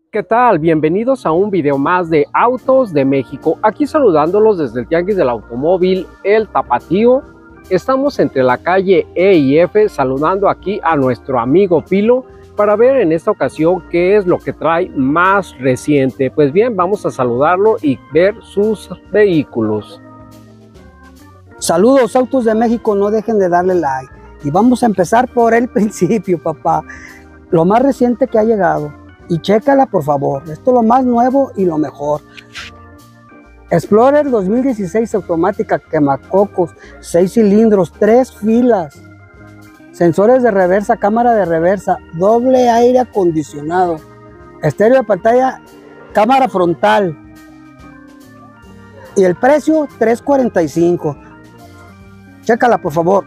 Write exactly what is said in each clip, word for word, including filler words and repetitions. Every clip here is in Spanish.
¿Qué tal? Bienvenidos a un video más de Autos de México. Aquí saludándolos desde el Tianguis del Automóvil, el Tapatío. Estamos entre la calle E y F, saludando aquí a nuestro amigo Pilo para ver en esta ocasión qué es lo que trae más reciente. Pues bien, vamos a saludarlo y ver sus vehículos. Saludos, Autos de México, no dejen de darle like. Y vamos a empezar por el principio, papá. Lo más reciente que ha llegado. Y chécala, por favor. Esto es lo más nuevo y lo mejor. Explorer dos mil dieciséis automática, quemacocos, seis cilindros, tres filas, sensores de reversa, cámara de reversa, doble aire acondicionado, estéreo de pantalla, cámara frontal. Y el precio, tres cuarenta y cinco. Chécala, por favor.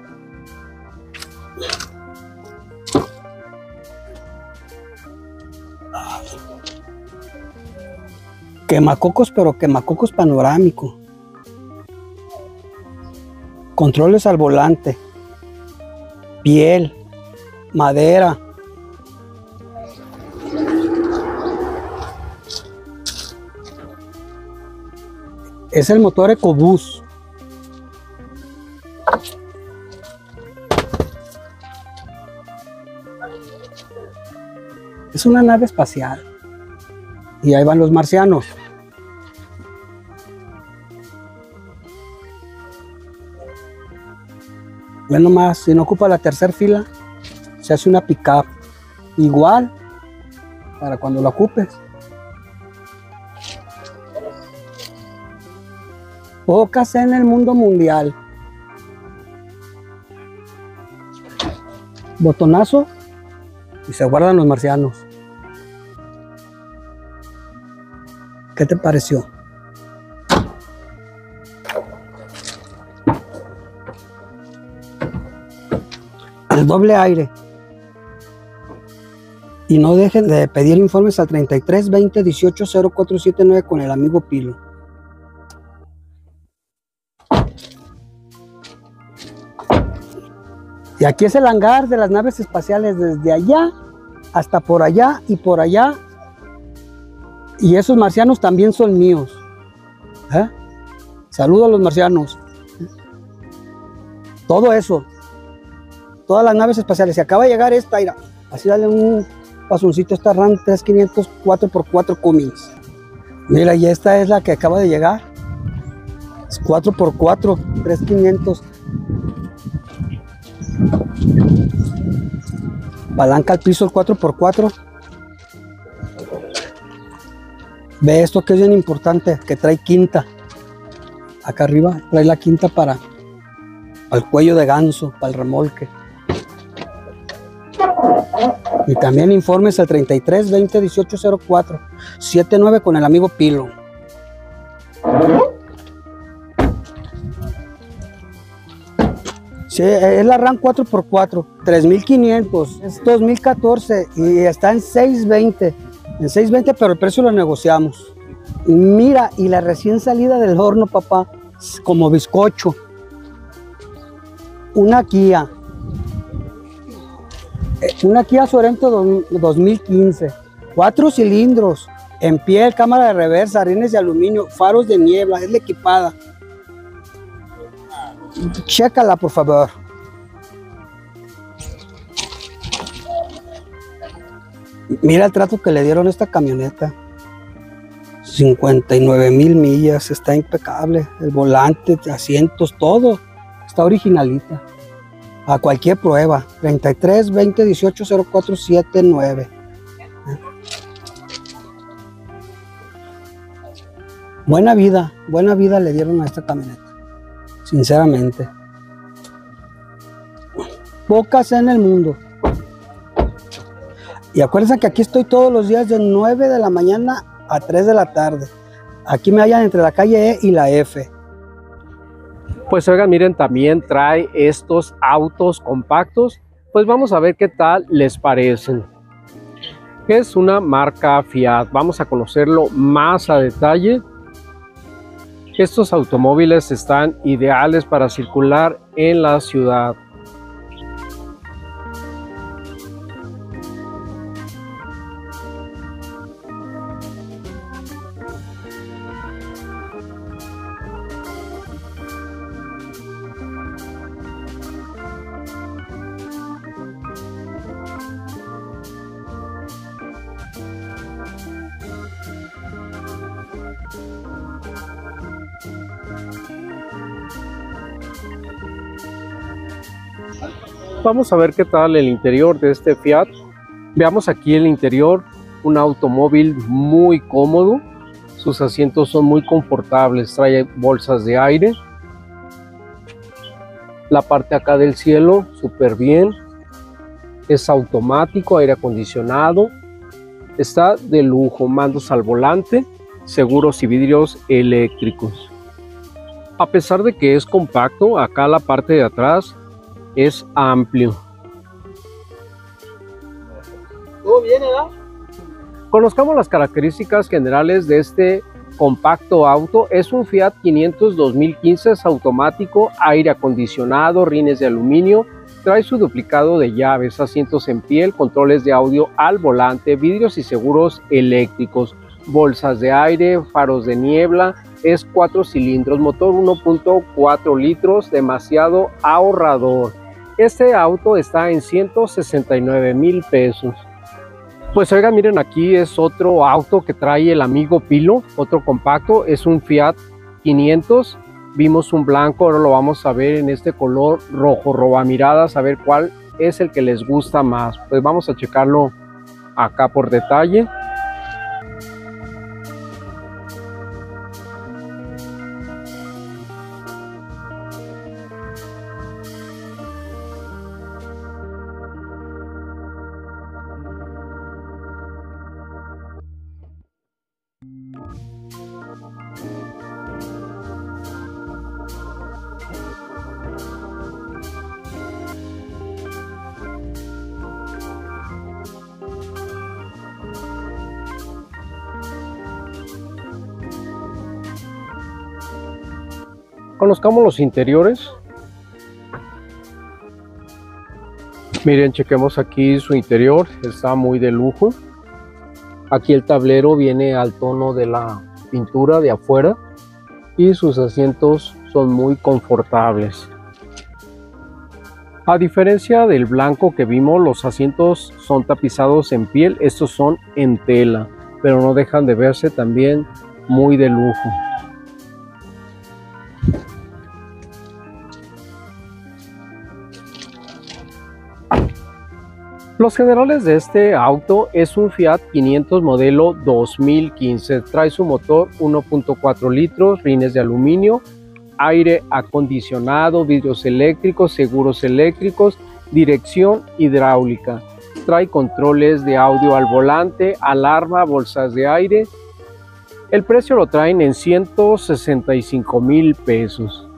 Quemacocos, pero quemacocos panorámico. Controles al volante. Piel. Madera. Es el motor EcoBoost. Es una nave espacial. Y ahí van los marcianos. Ven nomás, si no ocupa la tercera fila, se hace una pickup. Igual, para cuando la ocupes. Pocas en el mundo mundial. Botonazo y se guardan los marcianos. ¿Qué te pareció? El doble aire. Y no dejen de pedir informes al treinta y tres veinte dieciocho cero cuatro siete nueve con el amigo Pilo. Y aquí es el hangar de las naves espaciales, desde allá hasta por allá y por allá. Y esos marcianos también son míos. ¿Eh? Saludos a los marcianos. Todo eso. Todas las naves espaciales. Se acaba de llegar esta, mira. Así dale un pasoncito a esta RAM tres mil quinientos cuatro por cuatro Cummins. Mira, y esta es la que acaba de llegar. Es cuatro por cuatro, tres mil quinientos. Palanca al piso, el cuatro por cuatro. Ve esto que es bien importante, que trae quinta. Acá arriba trae la quinta para, para el cuello de ganso, para el remolque. Y también informes al treinta y tres veinte dieciocho cero cuatro siete nueve con el amigo Pilo. Sí, es la RAM cuatro por cuatro, tres mil quinientos, es dos mil catorce y está en seiscientos veinte. En seiscientos veinte, pero el precio lo negociamos. Mira, y la recién salida del horno, papá, como bizcocho. Una Kia. Una Kia Sorento dos mil quince. Cuatro cilindros, en piel, cámara de reversa, rines de aluminio, faros de niebla, es la equipada. Chécala, por favor. Mira el trato que le dieron a esta camioneta. cincuenta y nueve mil millas, está impecable. El volante, asientos, todo está originalita. A cualquier prueba. treinta y tres veinte dieciocho cero cuatro siete nueve. Buena vida, buena vida le dieron a esta camioneta. Sinceramente. Pocas en el mundo. Y acuérdense que aquí estoy todos los días de nueve de la mañana a tres de la tarde. Aquí me hallan entre la calle E y la F. Pues oigan, miren, también trae estos autos compactos. Pues vamos a ver qué tal les parecen. Es una marca Fiat. Vamos a conocerlo más a detalle. Estos automóviles están ideales para circular en la ciudad. Vamos a ver qué tal el interior de este Fiat. Veamos aquí el interior, un automóvil muy cómodo, sus asientos son muy confortables, trae bolsas de aire. La parte acá del cielo, súper bien, es automático, aire acondicionado, está de lujo, mandos al volante, seguros y vidrios eléctricos. A pesar de que es compacto, acá la parte de atrás es amplio. ¿Todo bien, edad? Conozcamos las características generales de este compacto auto. Es un Fiat quinientos dos mil quince, es automático, aire acondicionado, rines de aluminio, trae su duplicado de llaves, asientos en piel, controles de audio al volante, vidrios y seguros eléctricos, bolsas de aire, faros de niebla, es cuatro cilindros, motor uno punto cuatro litros, demasiado ahorrador. Este auto está en ciento sesenta y nueve mil pesos. Pues oigan, miren, aquí es otro auto que trae el amigo Pilo, otro compacto, es un Fiat quinientos. Vimos un blanco, ahora lo vamos a ver en este color rojo, robamiradas, a ver cuál es el que les gusta más. Pues vamos a checarlo acá por detalle. Conozcamos los interiores. Miren, chequemos aquí su interior, está muy de lujo. Aquí el tablero viene al tono de la pintura de afuera y sus asientos son muy confortables. A diferencia del blanco que vimos, los asientos son tapizados en piel, estos son en tela, pero no dejan de verse también muy de lujo. Los generales de este auto es un Fiat quinientos modelo dos mil quince, trae su motor uno punto cuatro litros, rines de aluminio, aire acondicionado, vidrios eléctricos, seguros eléctricos, dirección hidráulica, trae controles de audio al volante, alarma, bolsas de aire. El precio lo traen en ciento sesenta y cinco mil pesos.